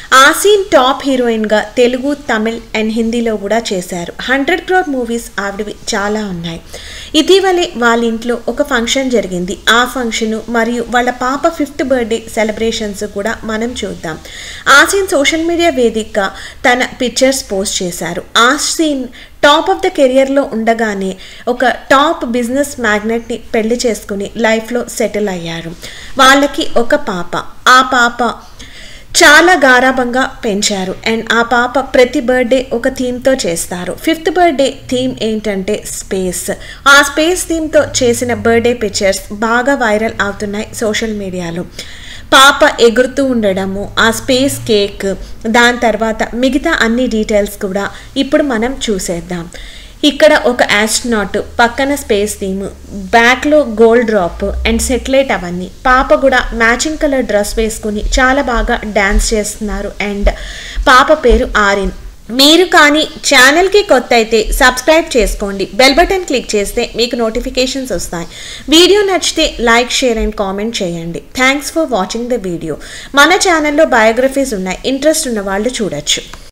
Asin top heroine గా Telugu, Tamil and హిందీలో కూడా చేశారు. 100 crore మూవీస్ ఆవిడవి చాలా ఉన్నాయి. ఇటీవలే వాళ్ళ ఇంట్లో ఒక ఫంక్షన్ జరిగింది. ఆ ఫంక్షన్ మరియు వాళ్ళ పాప 5th బర్త్డే సెలబ్రేషన్స్ కూడా మనం చూద్దాం. ఆసిన్ సోషల్ మీడియా వేదికగా తన పిక్చర్స్ పోస్ట్ చేశారు. ఆసిన్ టాప్ ఆఫ్ ద కెరియర్లో ఉండగానే ఒక టాప్ బిజినెస్ మ్యాగ్నెట్ని పెళ్లి చేసుకుని లైఫ్లో సెటిల్ అయ్యారు. వాళ్ళకి ఒక పాప. ఆ పాప చాలా గారాబంగా పెంచారు అండ్ ఆ పాప ప్రతి బర్త్డే ఒక థీమ్తో చేస్తారు. 5th బర్త్డే థీమ్ ఏంటంటే స్పేస్. ఆ స్పేస్ థీమ్తో చేసిన బర్త్డే పిక్చర్స్ బాగా వైరల్ అవుతున్నాయి సోషల్ మీడియాలో. పాప ఎగురుతూ ఉండడము, ఆ స్పేస్ కేక్, దాని తర్వాత మిగతా అన్ని డీటెయిల్స్ కూడా ఇప్పుడు మనం చూసేద్దాం. ఇక్కడ ఒక ఆస్ట్రోనాట్, పక్కన స్పేస్ థీమ్, బ్యాక్లో గోల్డ్ డ్రాప్ అండ్ సెటిలైట్ అవన్నీ. పాప కూడా మ్యాచింగ్ కలర్ డ్రెస్ వేసుకుని చాలా బాగా డ్యాన్స్ చేస్తున్నారు అండ్ పాప పేరు ఆరిన్. మీరు కానీ ఛానల్కి కొత్త అయితే సబ్స్క్రైబ్ చేసుకోండి. బెల్ బటన్ క్లిక్ చేస్తే మీకు నోటిఫికేషన్స్ వస్తాయి. వీడియో నచ్చితే లైక్, షేర్ అండ్ కామెంట్ చేయండి. Thanks for watching the video. మన ఛానల్లో బయోగ్రఫీస్ ఉన్నాయి. ఇంట్రెస్ట్ ఉన్న వాళ్ళు చూడొచ్చు.